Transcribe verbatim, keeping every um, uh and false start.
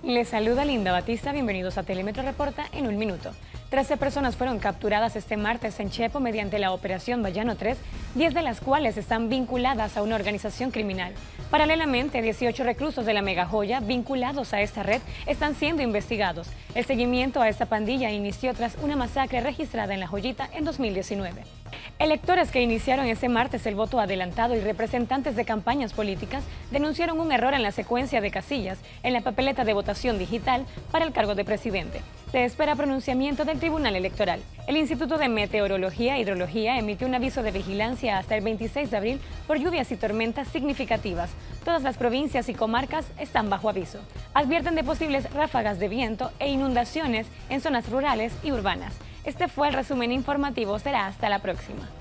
Les saluda Linda Batista, bienvenidos a Telemetro Reporta en un minuto. Trece personas fueron capturadas este martes en Chepo mediante la Operación Bayano tres, diez de las cuales están vinculadas a una organización criminal. Paralelamente, dieciocho reclusos de la Megajoya vinculados a esta red están siendo investigados. El seguimiento a esta pandilla inició tras una masacre registrada en La Joyita en dos mil diecinueve. Electores que iniciaron este martes el voto adelantado y representantes de campañas políticas denunciaron un error en la secuencia de casillas en la papeleta de votación digital para el cargo de presidente. Se espera pronunciamiento del Tribunal Electoral. El Instituto de Meteorología e Hidrología emitió un aviso de vigilancia hasta el veintiséis de abril por lluvias y tormentas significativas. Todas las provincias y comarcas están bajo aviso. Advierten de posibles ráfagas de viento e inundaciones en zonas rurales y urbanas. Este fue el resumen informativo. Será hasta la próxima.